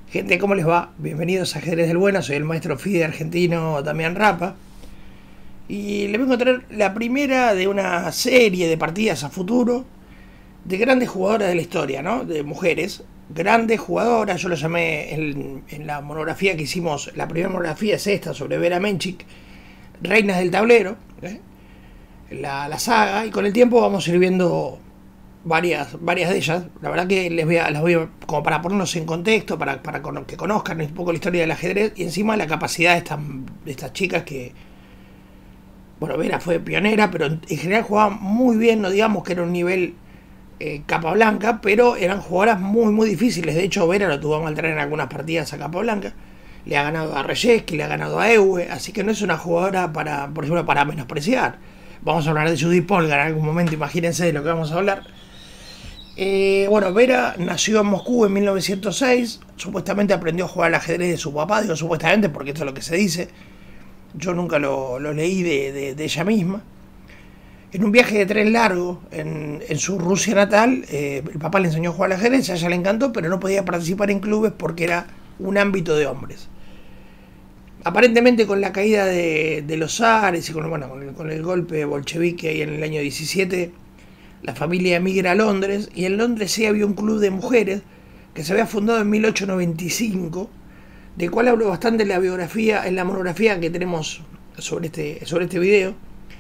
Gente, ¿cómo les va? Bienvenidos a Ajedrez del Bueno, soy el maestro FIDE argentino Damián Rapa. Y les vengo a traer la primera de una serie de partidas a futuro de grandes jugadoras de la historia, ¿no? De mujeres, grandes jugadoras. Yo lo llamé en la monografía que hicimos, la primera monografía es esta, sobre Vera Menchik, Reinas del Tablero, la saga, y con el tiempo vamos a ir viendo varias de ellas. La verdad que las voy a, como para ponernos en contexto, para que conozcan un poco la historia del ajedrez y encima la capacidad de estas chicas que, bueno, Vera fue pionera, pero en general jugaban muy bien, no digamos que era un nivel Capablanca, pero eran jugadoras muy difíciles. De hecho, Vera lo tuvo que alterar en algunas partidas a Capablanca. Le ha ganado a Reyeski, le ha ganado a Ewe, así que no es una jugadora para, por ejemplo, para menospreciar. Vamos a hablar de Judith Polgar en algún momento, imagínense de lo que vamos a hablar. Bueno, Vera nació en Moscú en 1906. Supuestamente aprendió a jugar al ajedrez de su papá. Digo supuestamente porque esto es lo que se dice. Yo nunca lo leí de ella misma. En un viaje de tren largo en su Rusia natal, el papá le enseñó a jugar al ajedrez. A ella le encantó, pero no podía participar en clubes porque era un ámbito de hombres. Aparentemente con la caída de los zares y con el golpe bolchevique ahí en el año 17, la familia emigra a Londres, y en Londres sí había un club de mujeres que se había fundado en 1895, del cual hablo bastante en la biografía, en la monografía que tenemos sobre este video.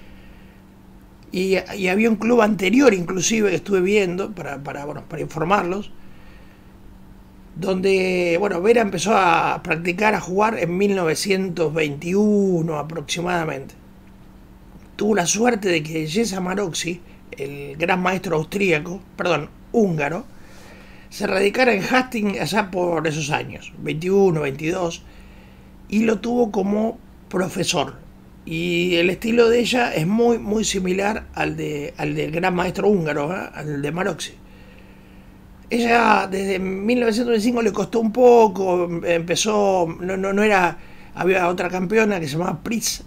Y había un club anterior inclusive que estuve viendo para informarlos, donde Vera empezó a practicar, a jugar en 1921 aproximadamente. Tuvo la suerte de que Géza Maroczy, el gran maestro húngaro, se radicara en Hastings allá por esos años, 21, 22, y lo tuvo como profesor. Y el estilo de ella es muy similar al del gran maestro húngaro, al de Maroczy. Ella desde 1925 le costó un poco, empezó, no era, había otra campeona que se llamaba Price,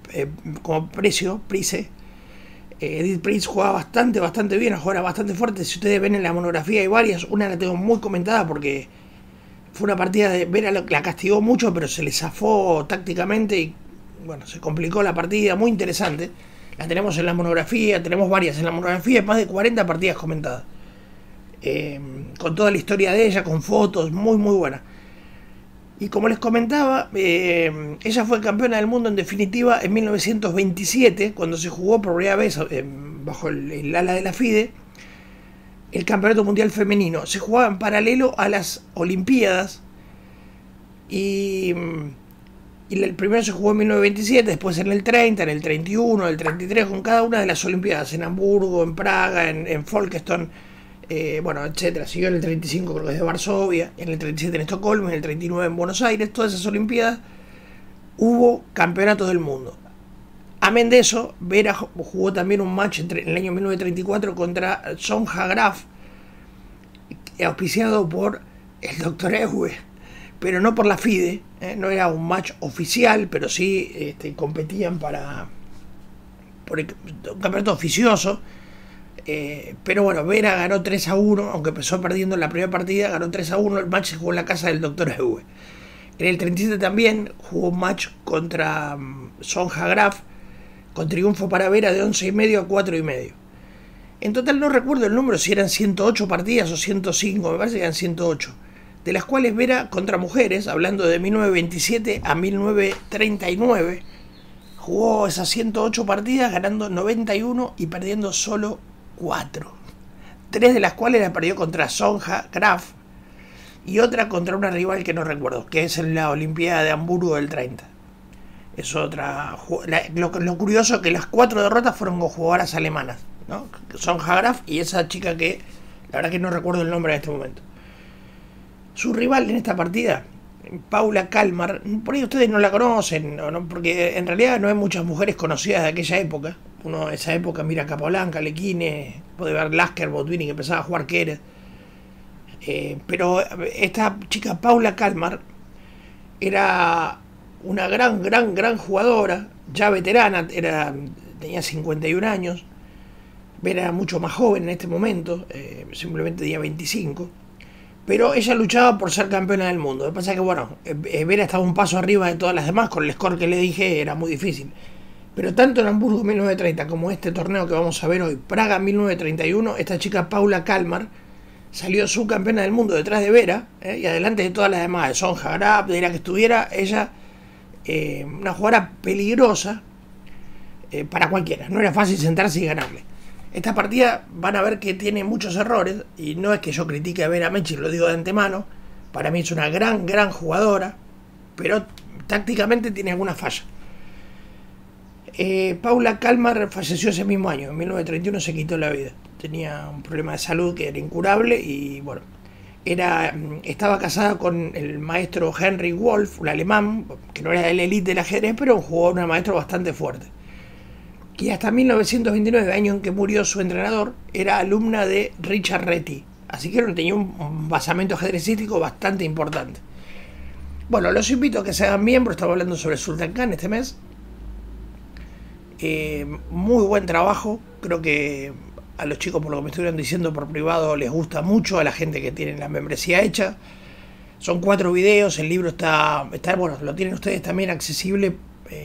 Price. Edith Price jugaba bastante bien, jugaba bastante fuerte. Si ustedes ven en la monografía hay varias, una la tengo muy comentada porque fue una partida de Vera, la castigó mucho, pero se le zafó tácticamente y bueno, se complicó la partida, muy interesante. La tenemos en la monografía, tenemos varias en la monografía, más de 40 partidas comentadas. Con toda la historia de ella, con fotos, muy buena. Y como les comentaba, ella fue campeona del mundo en definitiva en 1927, cuando se jugó por primera vez bajo el ala de la FIDE, el campeonato mundial femenino. Se jugaba en paralelo a las Olimpiadas y el primero se jugó en 1927, después en el 30, en el 31, en el 33, con cada una de las Olimpiadas, en Hamburgo, en Praga, en Folkestone, etcétera. Siguió en el 35, creo que es de Varsovia, en el 37 en Estocolmo, en el 39 en Buenos Aires. Todas esas Olimpiadas hubo campeonatos del mundo. Amén de eso, Vera jugó también un match en el año 1934 contra Sonja Graf, auspiciado por el Dr. Ewe, pero no por la FIDE. No era un match oficial, pero sí competían por un campeonato oficioso. Pero bueno, Vera ganó 3-1, aunque empezó perdiendo en la primera partida, ganó 3-1. El match se jugó en la casa del Dr. Ewe. En el 37 también jugó un match contra Sonja Graf, con triunfo para Vera de 11,5 a 4,5. En total no recuerdo el número, si eran 108 partidas o 105, me parece que eran 108, de las cuales Vera contra mujeres, hablando de 1927 a 1939, jugó esas 108 partidas, ganando 91 y perdiendo solo 4. 3 de las cuales la perdió contra Sonja Graf y otra contra una rival que no recuerdo, que es en la Olimpiada de Hamburgo del 30. Es otra. Lo curioso es que las 4 derrotas fueron con jugadoras alemanas, ¿no? Sonja Graf y esa chica que la verdad que no recuerdo el nombre en este momento. Su rival en esta partida, Paula Kalmar, por ahí ustedes no la conocen, ¿no? Porque en realidad no hay muchas mujeres conocidas de aquella época. Uno de esa época mira Capablanca, Lequine, puede ver Lasker, Botvinnik, que empezaba a jugar Keres. Pero esta chica Paula Kalmar era una gran jugadora, ya veterana, tenía 51 años. Vera era mucho más joven en este momento, simplemente tenía 25. pero ella luchaba por ser campeona del mundo. Lo que pasa es que, bueno, Vera estaba un paso arriba de todas las demás, con el score que le dije era muy difícil. Pero tanto en Hamburgo 1930 como este torneo que vamos a ver hoy, Praga 1931, esta chica Paula Kalmar salió subcampeona del mundo detrás de Vera, y adelante de todas las demás, de Sonja Graf, de la que estuviera, ella, una jugadora peligrosa para cualquiera. No era fácil sentarse y ganarle. Esta partida van a ver que tiene muchos errores, y no es que yo critique a Vera Menchik, lo digo de antemano. Para mí es una gran jugadora, pero tácticamente tiene alguna falla. Paula Kalmar falleció ese mismo año, en 1931 se quitó la vida. Tenía un problema de salud que era incurable y bueno, estaba casada con el maestro Henry Wolf, un alemán, que no era de la élite del ajedrez, pero un jugador, un maestro bastante fuerte. Y hasta 1929, año en que murió su entrenador, era alumna de Richard Reti. Así que tenía un basamento ajedrecístico bastante importante. Bueno, los invito a que se hagan miembros, estamos hablando sobre Sultan Khan este mes. Muy buen trabajo, creo que a los chicos, por lo que me estuvieron diciendo por privado, les gusta mucho, a la gente que tiene la membresía hecha. Son 4 videos, el libro está bueno, lo tienen ustedes también accesible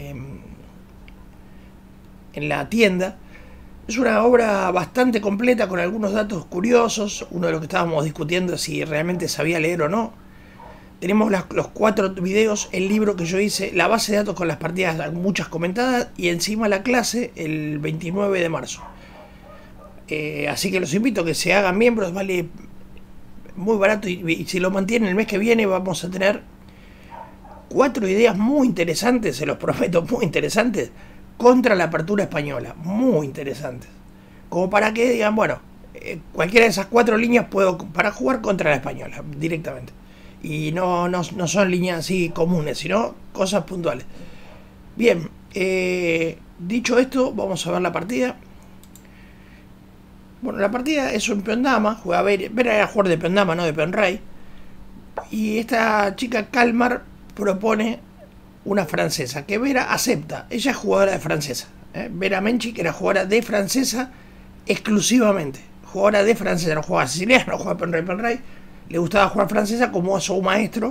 en la tienda. Es una obra bastante completa con algunos datos curiosos. Uno de los que estábamos discutiendo es si realmente sabía leer o no. Tenemos los 4 videos, el libro que yo hice, la base de datos con las partidas, muchas comentadas, y encima la clase el 29 de marzo. Así que los invito a que se hagan miembros, vale muy barato, y si lo mantienen el mes que viene vamos a tener 4 ideas muy interesantes, se los prometo, muy interesantes, contra la apertura española, muy interesantes. Como para que digan, bueno, cualquiera de esas 4 líneas puedo para jugar contra la española directamente. Y no son líneas así comunes, sino cosas puntuales. Bien, dicho esto, vamos a ver la partida. Bueno, la partida es un peón dama, juega Vera era jugador de peón dama, no de peón rey. Y esta chica Kalmar propone una francesa, que Vera acepta. Ella es jugadora de francesa. Vera Menchik era jugadora de francesa exclusivamente. Jugadora de francesa, no jugaba siciliana, no jugaba peón rey. Le gustaba jugar francesa como a su maestro,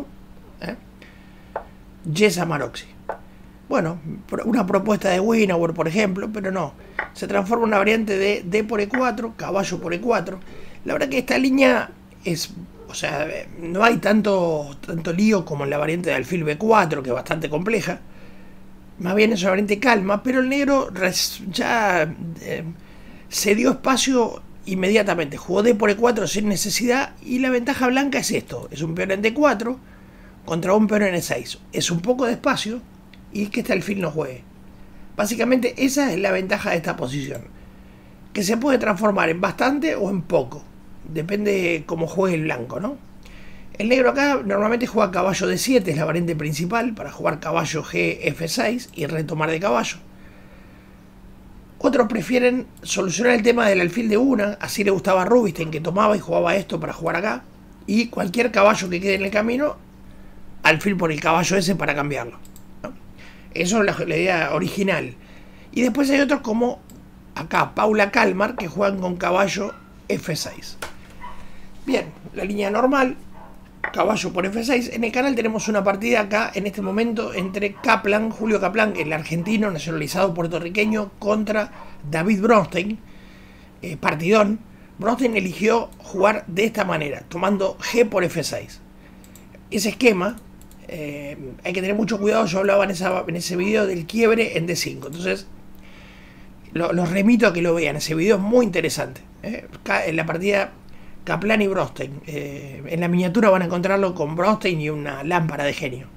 Jessa Maroczy. Bueno, una propuesta de Winauer, por ejemplo, pero no. Se transforma en una variante de D por E4, caballo por E4. La verdad que esta línea es, o sea, no hay tanto lío como en la variante de alfil B4, que es bastante compleja. Más bien es una variante calma, pero el negro ya se dio espacio inmediatamente. Jugó D por E4 sin necesidad, y la ventaja blanca es esto. Es un peón en D4 contra un peón en E6. Es un poco de espacio y que este alfil no juegue. Básicamente esa es la ventaja de esta posición, que se puede transformar en bastante o en poco, depende cómo juegue el blanco, ¿no? El negro acá normalmente juega caballo D7, es la variante principal, para jugar caballo G, F6 y retomar de caballo. Otros prefieren solucionar el tema del alfil de una, así le gustaba a Rubinstein, que tomaba y jugaba esto para jugar acá, y cualquier caballo que quede en el camino, alfil por el caballo ese para cambiarlo, ¿no? Eso es la idea original. Y después hay otros como acá, Paula Kalmar, que juegan con caballo F6. Bien, la línea normal, caballo por F6. En el canal tenemos una partida acá, en este momento, entre Kaplan, Julio Kaplan, el argentino nacionalizado puertorriqueño, contra David Bronstein. Partidón. Bronstein eligió jugar de esta manera, tomando G por F6. Ese esquema, hay que tener mucho cuidado. Yo hablaba en ese video del quiebre en D5. Entonces, los remito a que lo vean. Ese video es muy interesante. En la partida Kaplan y Bronstein. En la miniatura van a encontrarlo con Bronstein y una lámpara de genio.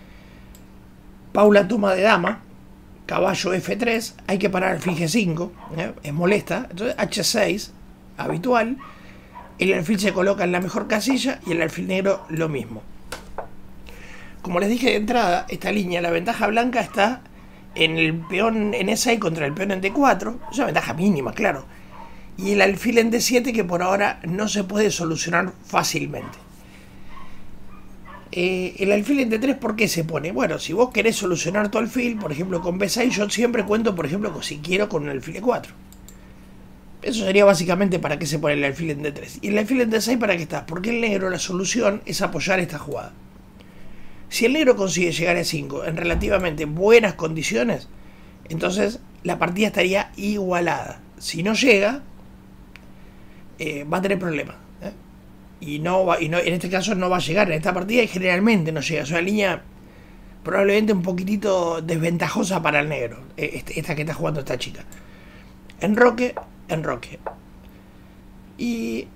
Paula toma de dama, caballo F3, hay que parar alfil G5, es molesta. Entonces H6, habitual. El alfil se coloca en la mejor casilla y el alfil negro lo mismo. Como les dije de entrada, esta línea, la ventaja blanca está en el peón en E6 contra el peón en D4. Es una ventaja mínima, claro. Y el alfil en D7, que por ahora no se puede solucionar fácilmente. El alfil en D3, ¿por qué se pone? Bueno, si vos querés solucionar tu alfil, por ejemplo con B6, yo siempre cuento, por ejemplo, si quiero con un alfil E4. Eso sería básicamente para qué se pone el alfil en D3. Y el alfil en D6 para qué está. Porque el negro, la solución es apoyar esta jugada. Si el negro consigue llegar a 5 en relativamente buenas condiciones, entonces la partida estaría igualada. Si no llega, va a tener problemas. Y en este caso no va a llegar en esta partida y generalmente no llega. Es una línea probablemente un poquitito desventajosa para el negro. Esta que está jugando esta chica. Enroque. Y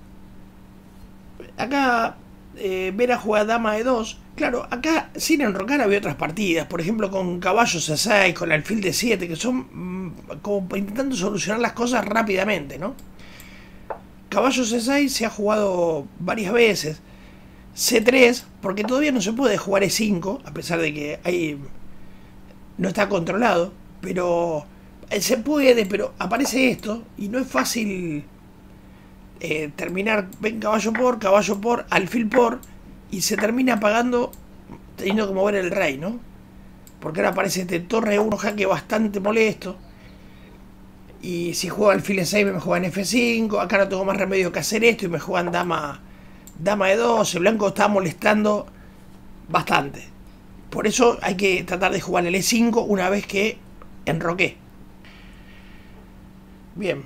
acá Vera juega dama de 2. Claro, acá sin enrocar había otras partidas. Por ejemplo con caballo C6, con alfil de 7, que son como intentando solucionar las cosas rápidamente, ¿no? Caballo C6 se ha jugado varias veces. C3, porque todavía no se puede jugar E5, a pesar de que no está controlado. Pero se puede, pero aparece esto y no es fácil terminar. Ven caballo por, alfil por, y se termina apagando teniendo que mover el rey, ¿no? Porque ahora aparece este torre 1 jaque bastante molesto. Y si juego alfil E6 me juegan F5. Acá no tengo más remedio que hacer esto y me juegan dama de 2. El blanco está molestando bastante. Por eso hay que tratar de jugar el E5 una vez que enroqué. Bien.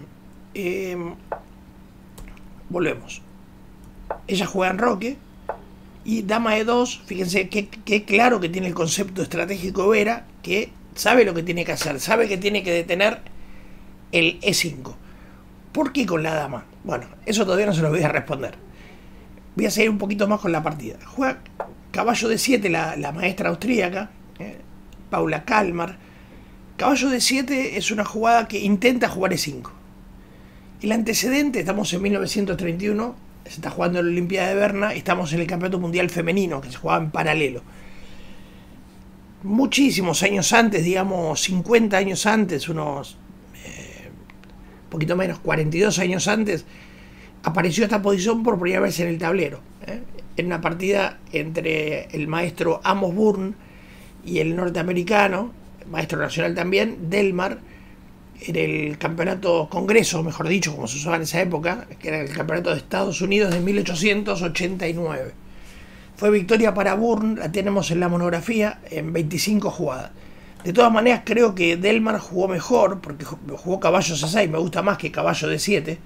Volvemos. Ella juega enroque. Y dama de 2, fíjense que claro que tiene el concepto estratégico Vera, que sabe lo que tiene que hacer, sabe que tiene que detener el E5. ¿Por qué con la dama? Bueno, eso todavía no se lo voy a responder. Voy a seguir un poquito más con la partida. Juega caballo de 7 la maestra austríaca, Paula Kalmar. Caballo de 7 es una jugada que intenta jugar E5. El antecedente, estamos en 1931, se está jugando en la Olimpiada de Berna, estamos en el Campeonato Mundial Femenino, que se jugaba en paralelo. Muchísimos años antes, digamos 50 años antes, unos poquito menos, 42 años antes, apareció esta posición por primera vez en el tablero. En una partida entre el maestro Amos Burn y el norteamericano, maestro nacional también, Delmar, en el campeonato Congreso, mejor dicho, como se usaba en esa época, que era el campeonato de Estados Unidos de 1889. Fue victoria para Burn, la tenemos en la monografía, en 25 jugadas. De todas maneras, creo que Delmar jugó mejor, porque jugó caballo C6, me gusta más que caballo D7.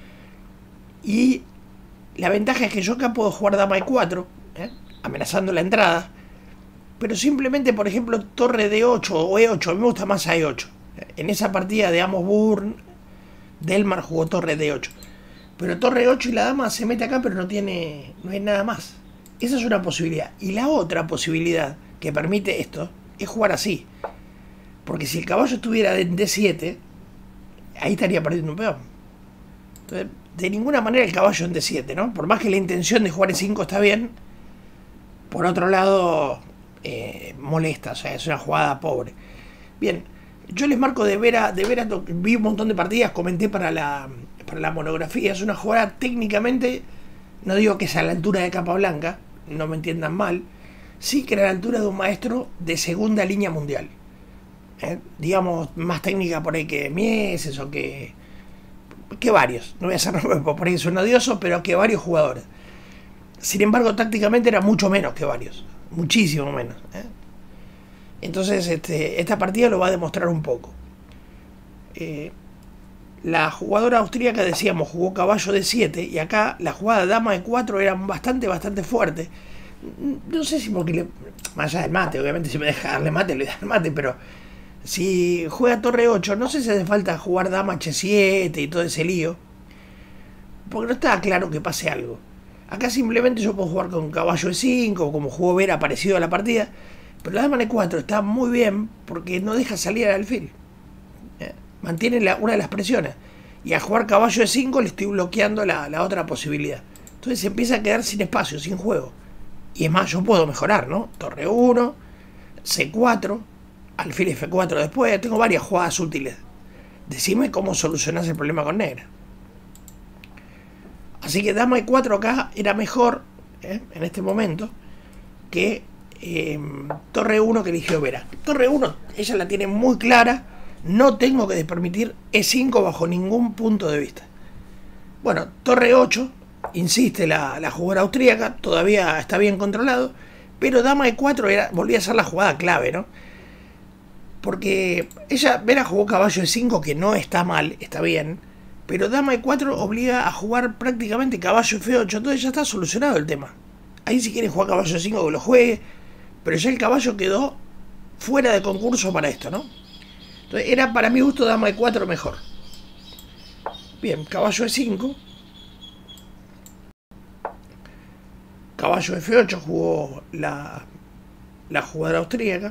Y la ventaja es que yo acá puedo jugar dama E4, amenazando la entrada. Pero simplemente, por ejemplo, torre D8 o E8, a mí me gusta más a E8. En esa partida de Amos Burn, Delmar jugó torre D8. Pero torre 8 y la dama se mete acá, pero no hay nada más. Esa es una posibilidad. Y la otra posibilidad que permite esto es jugar así. Porque si el caballo estuviera en D7, ahí estaría perdiendo un peón. Entonces, de ninguna manera el caballo en D7, ¿no? Por más que la intención de jugar E5 está bien, por otro lado, molesta. O sea, es una jugada pobre. Bien, yo les marco de Vera, vi un montón de partidas, comenté para la monografía. Es una jugada técnicamente, no digo que es a la altura de Capablanca, no me entiendan mal, sí que era a la altura de un maestro de segunda línea mundial. Digamos, más técnica por ahí que Mieses o que varios. No voy a hacer por ahí suena odioso, pero que varios jugadores. Sin embargo, tácticamente era mucho menos que varios, muchísimo menos. Entonces esta partida lo va a demostrar un poco. La jugadora austríaca, decíamos, jugó caballo de 7 y acá la jugada dama de 4 era bastante fuerte. No sé si porque más allá del mate, obviamente si me deja darle mate le da el mate, pero si juega torre 8 no sé si hace falta jugar dama H7 y todo ese lío, porque no está claro que pase algo. Acá simplemente yo puedo jugar con caballo E5, como jugó Vera parecido a la partida. Pero la dama E4 está muy bien porque no deja salir al alfil. Mantiene una de las presiones. Y a jugar caballo E5 le estoy bloqueando la otra posibilidad. Entonces se empieza a quedar sin espacio, sin juego. Y es más, yo puedo mejorar, ¿no? Torre 1, C4, alfil F4 después. Tengo varias jugadas útiles. Decime cómo solucionás el problema con negra. Así que dama E4 acá era mejor, en este momento, que torre 1 que eligió Vera. Torre 1 ella la tiene muy clara, No tengo que permitir E5 bajo ningún punto de vista. Bueno, torre 8, insiste la jugadora austríaca, todavía está bien controlado, pero dama E4 volvía a ser la jugada clave, ¿no? Porque Vera jugó caballo E5, que no está mal, está bien, pero dama E4 obliga a jugar prácticamente caballo F8, entonces ya está solucionado el tema. Ahí si quiere jugar caballo E5 que lo juegue, pero ya el caballo quedó fuera de concurso para esto, ¿no? Entonces era para mi gusto dama E4 mejor. Bien, caballo E5. Caballo F8 jugó la jugadora austríaca.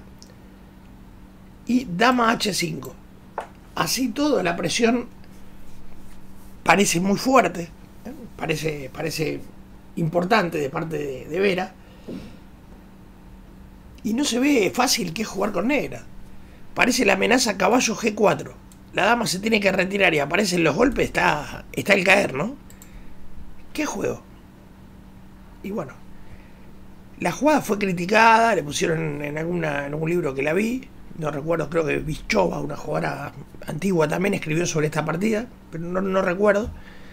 Y dama H5. Así todo, la presión parece muy fuerte. Parece importante de parte de Vera. Y no se ve fácil que jugar con negra. Parece la amenaza caballo G4. La dama se tiene que retirar y aparecen los golpes, está el caer, ¿no? ¿Qué juego? Y bueno, la jugada fue criticada, le pusieron en algún libro que la vi, no recuerdo, creo que Bichova, una jugadora antigua, también escribió sobre esta partida, pero no recuerdo.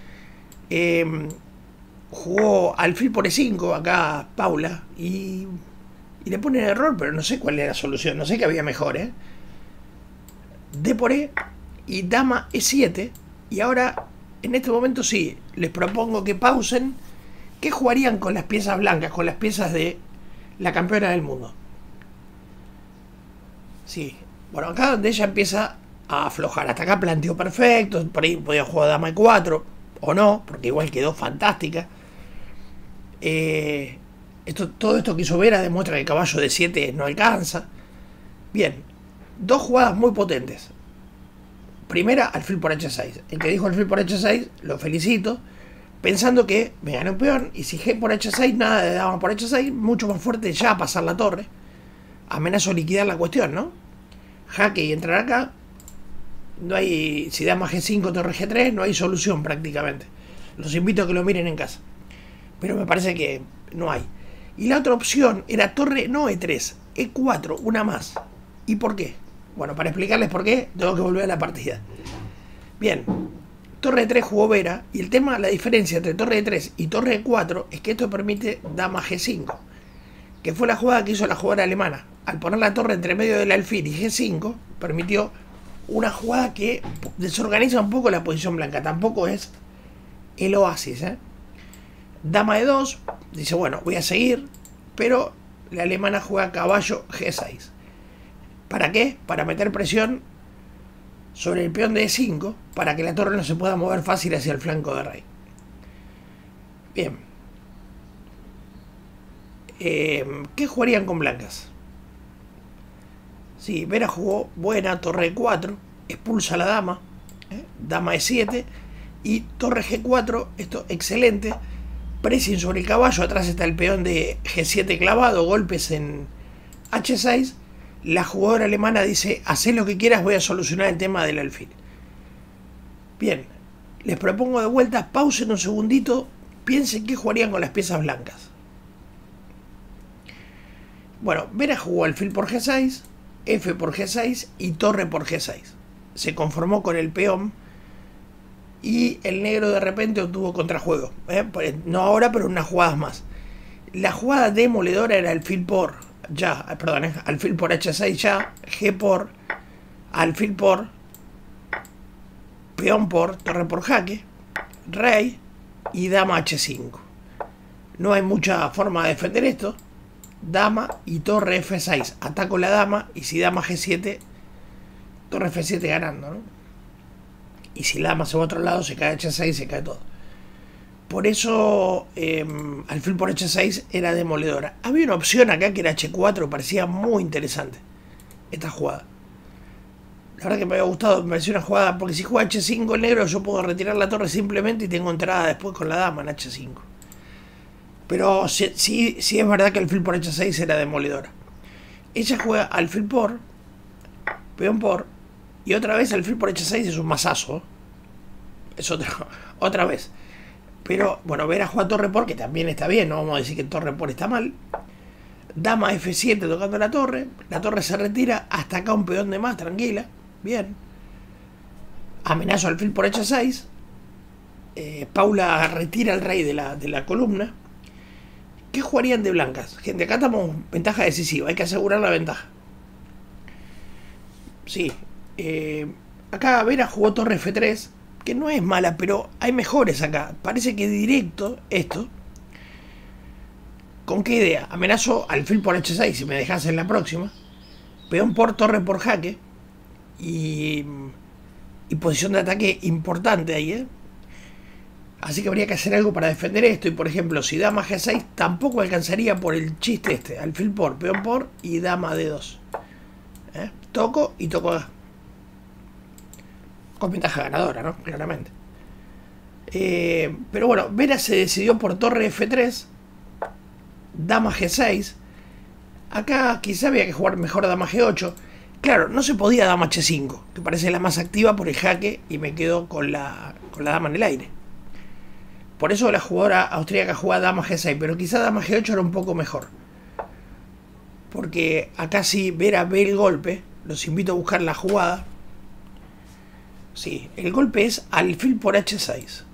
Jugó alfil por E5, acá Paula, y le ponen error, pero no sé cuál era la solución, no sé qué había mejor, ¿eh? D por E y dama E7, y ahora, en este momento sí, les propongo que pausen. ¿Qué jugarían con las piezas blancas, con las piezas de la campeona del mundo? Sí, bueno, acá donde ella empieza a aflojar. Hasta acá planteó perfecto, por ahí podía jugar dama E4, o no, porque igual quedó fantástica. Todo esto que hizo Vera demuestra que el caballo de 7 no alcanza. Bien, dos jugadas muy potentes. Primera, alfil por H6. El que dijo alfil por H6, lo felicito, pensando que me gané un peón, y si G por H6, nada de dama por H6, mucho más fuerte ya pasar la torre. Amenazo liquidar la cuestión, ¿no? Jaque y entrar acá. No hay, si dama G5, torre G3, no hay solución prácticamente. Los invito a que lo miren en casa. Pero me parece que no hay. Y la otra opción era torre no E3, E4, una más. ¿Y por qué? Bueno, para explicarles por qué, tengo que volver a la partida. Bien, torre E3 jugó Vera, y el tema, la diferencia entre torre E3 y torre E4 es que esto permite dama G5, que fue la jugada que hizo la jugadora alemana. Al poner la torre entre medio del alfil y G5, permitió una jugada que desorganiza un poco la posición blanca. Tampoco es el oasis, ¿eh? Dama E2, dice, bueno, voy a seguir, pero la alemana juega caballo G6. ¿Para qué? Para meter presión sobre el peón de E5, para que la torre no se pueda mover fácil hacia el flanco de rey. Bien. ¿Qué jugarían con blancas? Sí, Vera jugó buena, torre E4, expulsa a la dama, dama E7 y torre G4, esto excelente, pressing sobre el caballo, atrás está el peón de G7 clavado, golpes en H6, la jugadora alemana dice, hacé lo que quieras, voy a solucionar el tema del alfil. Bien, les propongo de vuelta, pausen un segundito, piensen qué jugarían con las piezas blancas. Bueno, Vera jugó alfil por G6, F por G6 y torre por G6. Se conformó con el peón y el negro de repente obtuvo contrajuego. No ahora, pero unas jugadas más. La jugada demoledora era alfil por alfil por H6 ya, G por, alfil por, peón por, torre por jaque, rey y dama H5. No hay mucha forma de defender esto. Dama y torre F6, ataco la dama, y si dama G7, torre F7 ganando, ¿no? Y si la dama se va a otro lado, se cae H6, se cae todo. Por eso alfil por H6 era demoledora. Había una opción acá que era H4, parecía muy interesante esta jugada. La verdad que me había gustado, me pareció una jugada, porque si juega H5 el negro, yo puedo retirar la torre simplemente y tengo entrada después con la dama en H5. Pero sí es verdad que alfil por H6 era demoledora. Ella juega alfil por, peón por, y otra vez alfil por H6 es un masazo. Es otra vez. Pero, bueno, Vera juega torre por, que también está bien, no vamos a decir que torre por está mal. Dama F7 tocando la torre se retira, hasta acá un peón de más, tranquila, bien. amenazo alfil por h6. Paula retira al rey de la columna. ¿Qué jugarían de blancas? Gente, acá estamos en ventaja decisiva, hay que asegurar la ventaja. Sí, acá Vera jugó torre f3, que no es mala, pero hay mejores acá. Parece que directo esto. ¿Con qué idea? Amenazo alfil por h6 si me dejas en la próxima. Peón por torre por jaque. Y posición de ataque importante ahí, Así que habría que hacer algo para defender esto. Y por ejemplo, si dama g6 tampoco alcanzaría por el chiste este. Alfil por, peón por y dama d2. Toco y toco acá. Con ventaja ganadora, ¿no? Claramente. Pero bueno, Vera se decidió por torre f3. Dama g6. Acá quizá había que jugar mejor dama g8. Claro, no se podía dama h5, que parece la más activa por el jaque, y me quedo con la dama en el aire. Por eso la jugadora austríaca juega dama g6, pero quizá dama g8 era un poco mejor. Porque acá si Vera ve el golpe, los invito a buscar la jugada. Sí, el golpe es alfil por h6.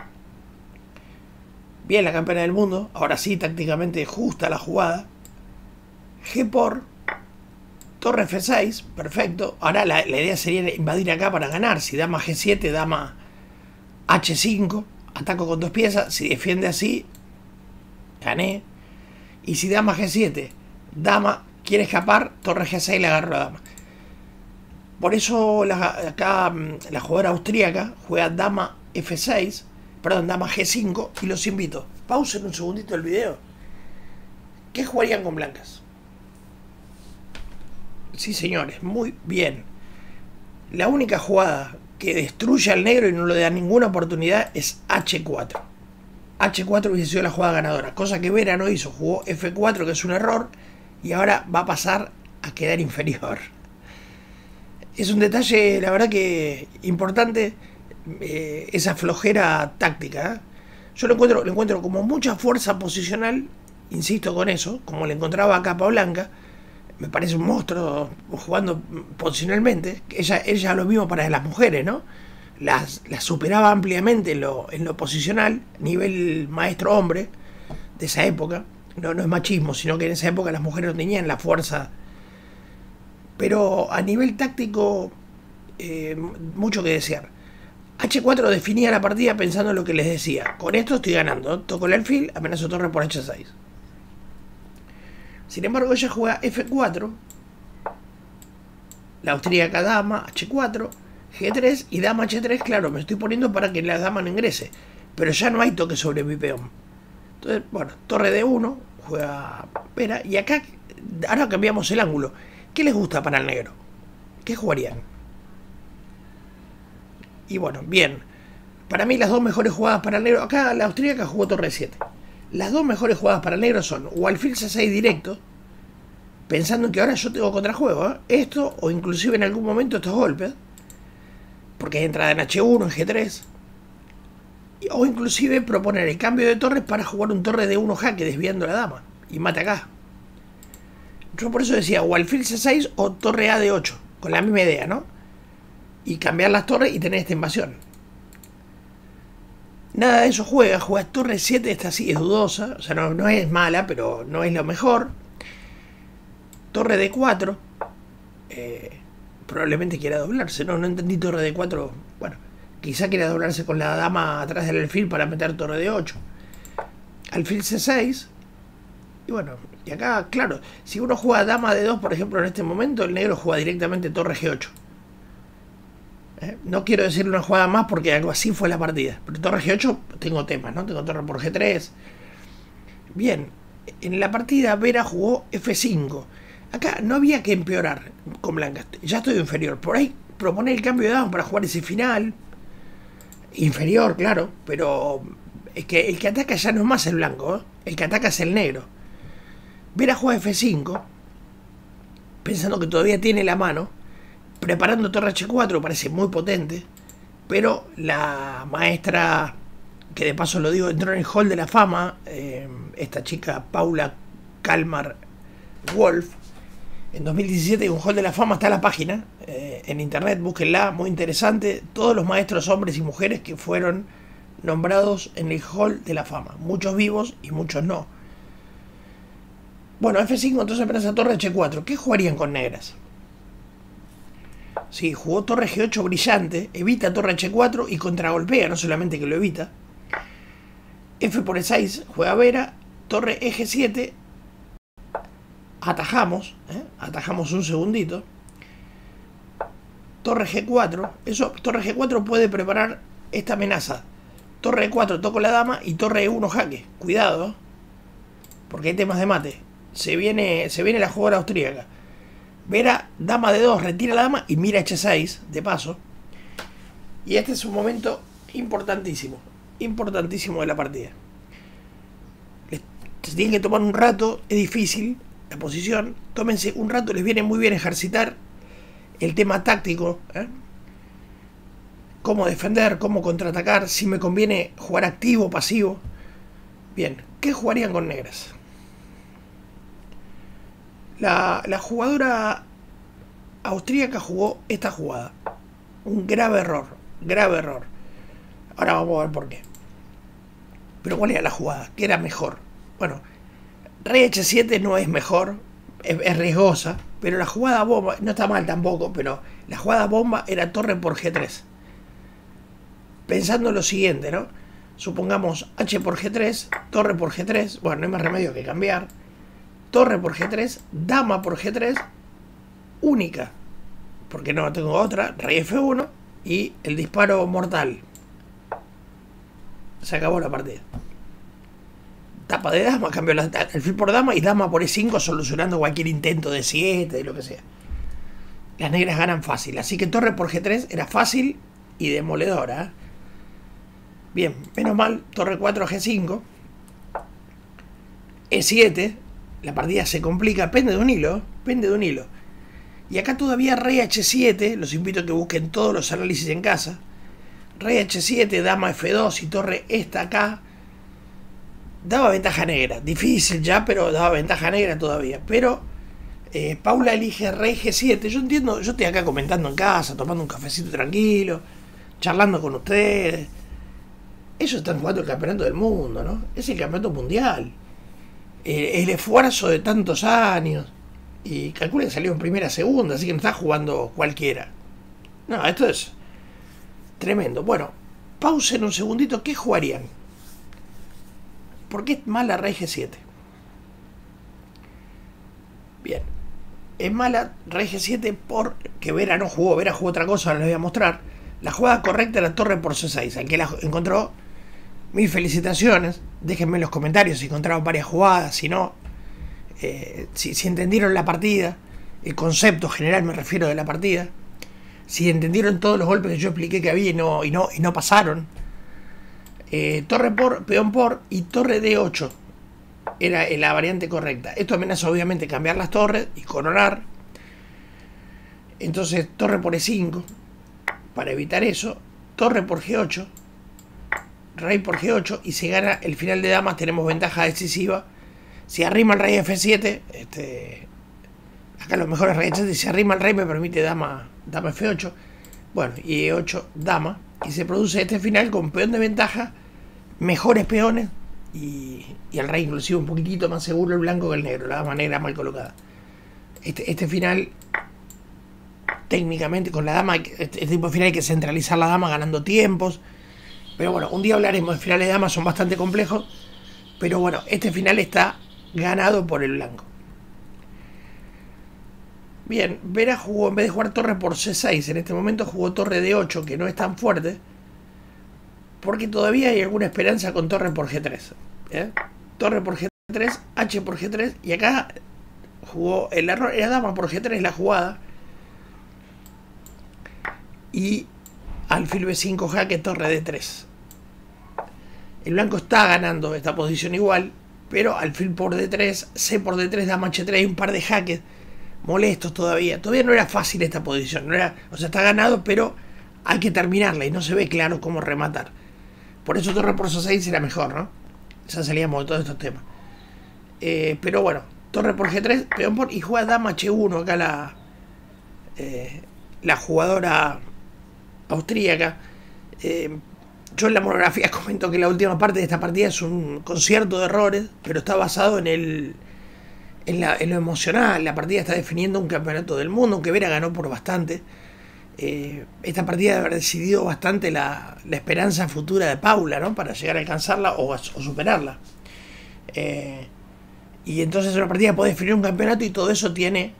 Bien la campeona del mundo, ahora sí tácticamente justa la jugada. G por torre f6, perfecto. Ahora la idea sería invadir acá para ganar. Si dama g7, dama h5, ataco con 2 piezas. Si defiende así, gané. Y si dama g7, dama quiere escapar, torre g6, le agarro la dama. Por eso acá la jugadora austríaca juega dama f6, perdón, dama g5, y los invito. Pausen un segundito el video. ¿Qué jugarían con blancas? Sí, señores, muy bien. La única jugada que destruye al negro y no le da ninguna oportunidad es h4. H4 hubiese sido la jugada ganadora, cosa que Vera no hizo. Jugó f4, que es un error, y ahora va a pasar a quedar inferior. Es un detalle, la verdad que importante, esa flojera táctica. Yo lo encuentro como mucha fuerza posicional, insisto con eso, como le encontraba a Capa Blanca. Me parece un monstruo jugando posicionalmente. Ella lo mismo para las mujeres, ¿no? Las superaba ampliamente en lo posicional, nivel maestro hombre de esa época. No es machismo, sino que en esa época las mujeres no tenían la fuerza. Pero a nivel táctico, mucho que desear. H4 definía la partida pensando en lo que les decía. Con esto estoy ganando. Toco el alfil, amenazo torre por h6. Sin embargo, ella juega f4. La austríaca dama, h4, g3 y dama h3. Claro, me estoy poniendo para que la dama no ingrese. Pero ya no hay toque sobre mi peón. Entonces, bueno, torre d1, juega Vera. Y acá, ahora cambiamos el ángulo. ¿Qué les gusta para el negro? ¿Qué jugarían? Y bueno, bien. Para mí las dos mejores jugadas para el negro... Acá la austríaca jugó torre 7. Las dos mejores jugadas para el negro son o alfil c6 directo, pensando en que ahora yo tengo contrajuego, esto, o inclusive en algún momento estos golpes, porque hay entrada en h1, en g3, o inclusive proponer el cambio de torres para jugar un torre de 1 jaque desviando la dama, y mate acá. Yo por eso decía o alfil c6 o torre a de 8, con la misma idea, ¿no? Y cambiar las torres y tener esta invasión. Nada de eso juega torre 7, esta sí es dudosa, o sea, no es mala, pero no es lo mejor. Torre de 4, probablemente quiera doblarse, no entendí torre de 4, bueno, quizá quiera doblarse con la dama atrás del alfil para meter torre de 8. Alfil c6, y bueno, y acá, claro, si uno juega dama de 2, por ejemplo, en este momento, el negro juega directamente torre g8. No quiero decir una jugada más porque algo así fue la partida. Pero torre g8 tengo temas, ¿no? Tengo torre por g3. Bien, en la partida Vera jugó f5. Acá no había que empeorar con blancas. Ya estoy inferior. Por ahí proponer el cambio de dama para jugar ese final. Inferior, claro. Pero es que el que ataca ya no es más el blanco, ¿eh? El que ataca es el negro. Vera juega f5. Pensando que todavía tiene la mano. Preparando torre h4, parece muy potente, pero la maestra, que de paso lo digo, entró en el Hall de la Fama, esta chica Paula Kalmar Wolf, en 2017, en un Hall de la Fama, está la página, en internet, búsquenla, muy interesante. Todos los maestros hombres y mujeres que fueron nombrados en el Hall de la Fama. Muchos vivos y muchos no. Bueno, F5, entonces apenas a torre H4. ¿Qué jugarían con negras? Sí, jugó torre G8 brillante, evita torre H4 y contragolpea, no solamente que lo evita. F por E6, juega Vera, torre G7, atajamos, atajamos un segundito. Torre G4, eso, torre G4 puede preparar esta amenaza. Torre E4, toco la dama y torre E1 jaque. Cuidado, porque hay temas de mate. Se viene la jugadora austríaca. Vera, dama de 2, retira la dama y mira H6, de paso. Y este es un momento importantísimo, importantísimo de la partida. Se tienen que tomar un rato, es difícil la posición. Tómense un rato, les viene muy bien ejercitar el tema táctico, cómo defender, cómo contraatacar, si me conviene jugar activo o pasivo. Bien, ¿qué jugarían con negras? La jugadora austríaca jugó esta jugada. Un grave error, grave error. Ahora vamos a ver por qué. Pero ¿cuál era la jugada? ¿Qué era mejor? Bueno, rey H7 no es mejor, es riesgosa, pero la jugada bomba, no está mal tampoco, pero la jugada bomba era torre por G3. Pensando lo siguiente, ¿no? Supongamos H por G3, torre por G3, bueno, no hay más remedio que cambiar. Torre por G3, dama por G3, única, porque no tengo otra, rey F1 y el disparo mortal. Se acabó la partida. Tapa de dama, cambió alfil por dama y dama por E5 solucionando cualquier intento de 7, de lo que sea. Las negras ganan fácil, así que torre por G3 era fácil y demoledora. Bien, menos mal, torre 4 G5, E7. La partida se complica, pende de un hilo, pende de un hilo. Y acá todavía rey H7, los invito a que busquen todos los análisis en casa. Rey H7, dama F2 y torre esta acá. Daba ventaja negra, difícil ya, pero daba ventaja negra todavía. Pero Paula elige rey G7, yo entiendo, yo estoy acá comentando en casa, tomando un cafecito tranquilo, charlando con ustedes. Ellos están jugando el campeonato del mundo, ¿no? Es el campeonato mundial. El esfuerzo de tantos años. Y calcula que salió en primera, segunda, así que no está jugando cualquiera. No, esto es tremendo. Bueno, pausen un segundito. ¿Qué jugarían? ¿Por qué es mala rey G7? Bien. Es mala rey G7 porque Vera no jugó. Vera jugó otra cosa, ahora les voy a mostrar. La jugada correcta era torre por C6. Al que la encontró, mis felicitaciones. Déjenme en los comentarios si encontraron varias jugadas, si no, si entendieron la partida, el concepto general me refiero de la partida, si entendieron todos los golpes que yo expliqué que había y no pasaron. Torre por, peón por y torre D8 era la variante correcta. Esto amenaza obviamente cambiar las torres y coronar. Entonces torre por E5 para evitar eso, torre por G8, rey por G8 y se gana el final de damas. Tenemos ventaja decisiva. Si arrima el rey F7, acá los mejores reyes, si se arrima el rey me permite dama F8, bueno, y E8 dama, y se produce este final con peón de ventaja, mejores peones y el rey inclusive un poquitito más seguro el blanco que el negro, la dama negra mal colocada. Este final técnicamente con la dama, este tipo de final hay que centralizar la dama ganando tiempos. Pero bueno, un día hablaremos de finales de damas, son bastante complejos. Pero bueno, este final está ganado por el blanco. Bien, Vera jugó, en vez de jugar torre por C6, en este momento jugó torre D8, que no es tan fuerte. Porque todavía hay alguna esperanza con torre por G3. Torre por G3, H por G3. Y acá jugó, el error era dama por G3 la jugada. Y alfil B5 jaque, torre D3. El blanco está ganando esta posición igual, pero alfil por D3, C por D3, dama H3, hay un par de jaques molestos todavía. Todavía no era fácil esta posición, no era, o sea, está ganado, pero hay que terminarla y no se ve claro cómo rematar. Por eso torre por C6 era mejor, ¿no? Ya salíamos de todos estos temas. Pero bueno, torre por G3, peón por, y juega dama H1 acá la jugadora austríaca. Yo en la monografía comento que la última parte de esta partida es un concierto de errores, pero está basado en lo emocional. La partida está definiendo un campeonato del mundo, aunque Vera ganó por bastante. Esta partida debe haber decidido bastante la esperanza futura de Paula, ¿no? Para llegar a alcanzarla o superarla. Y entonces una partida puede definir un campeonato y todo eso tiene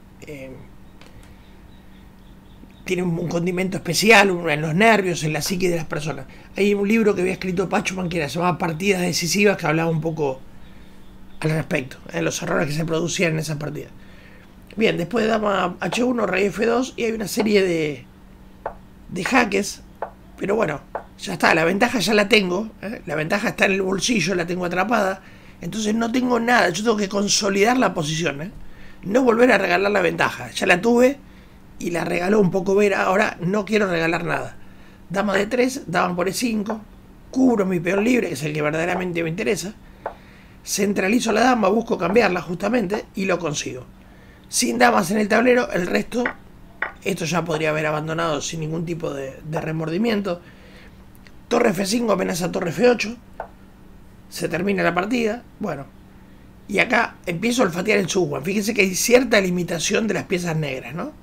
un condimento especial en los nervios, en la psique de las personas. Hay un libro que había escrito Pachman que se llamaba Partidas Decisivas, que hablaba un poco al respecto, los errores que se producían en esas partidas. Bien, después de dama H1, rey F2, y hay una serie de jaques, pero bueno, ya está, la ventaja ya la tengo, la ventaja está en el bolsillo, la tengo atrapada, entonces no tengo nada, yo tengo que consolidar la posición, no volver a regalar la ventaja, ya la tuve y la regaló un poco Vera, ahora no quiero regalar nada. Dama de 3, dama por E5, cubro mi peón libre, que es el que verdaderamente me interesa, centralizo la dama, busco cambiarla justamente y lo consigo. Sin damas en el tablero, el resto, esto ya podría haber abandonado sin ningún tipo de remordimiento. Torre F5 amenaza torre F8, se termina la partida, bueno, y acá empiezo a olfatear el subwan. Fíjense que hay cierta limitación de las piezas negras, ¿no?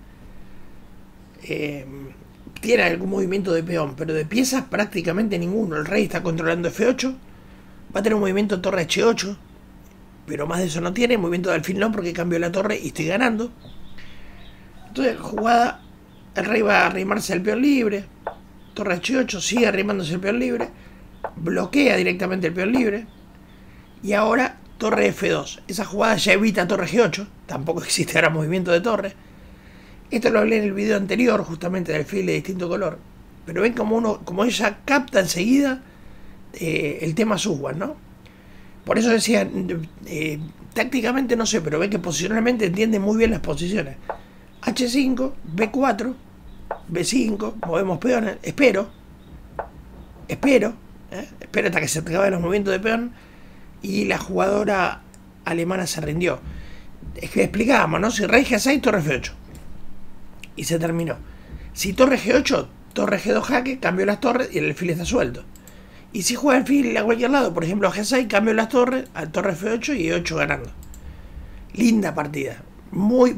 Tiene algún movimiento de peón, pero de piezas prácticamente ninguno. El rey está controlando F8, va a tener un movimiento torre H8, pero más de eso no tiene. Movimiento de alfil no, porque cambio la torre y estoy ganando. Entonces, jugada, el rey va a arrimarse al peón libre, torre H8, sigue arrimándose el peón libre, bloquea directamente el peón libre, y ahora torre F2. Esa jugada ya evita torre G8, tampoco existe ahora movimiento de torre. Esto lo hablé en el video anterior, justamente del alfil de distinto color. Pero ven como ella capta enseguida el tema subwan, ¿no? Por eso decía, tácticamente no sé, pero ven que posicionalmente entiende muy bien las posiciones. H5, B4, B5, movemos peones, espero hasta que se acaben los movimientos de peón, y la jugadora alemana se rindió. Es que explicábamos, ¿no? Si rey G6, torre F8. Y se terminó. Si torre G8, torre G2 jaque, cambio las torres y el alfil está suelto. Y si juega alfil a cualquier lado, por ejemplo a G6, cambio las torres a torre F8 y E8 ganando. Linda partida. Muy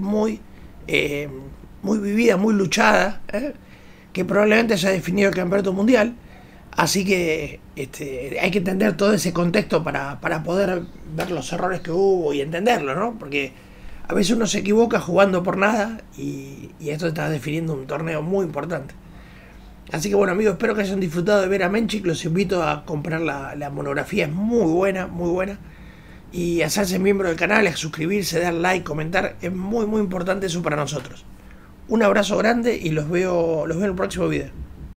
vivida, muy luchada, que probablemente haya definido el campeonato mundial. Así que hay que entender todo ese contexto para poder ver los errores que hubo y entenderlo, ¿no? Porque a veces uno se equivoca jugando por nada y esto está definiendo un torneo muy importante. Así que bueno, amigos, espero que hayan disfrutado de ver a Menchik. Los invito a comprar la monografía, es muy buena, muy buena. Y a hacerse miembro del canal, a suscribirse, dar like, comentar, es muy importante eso para nosotros. Un abrazo grande y los veo en el próximo video.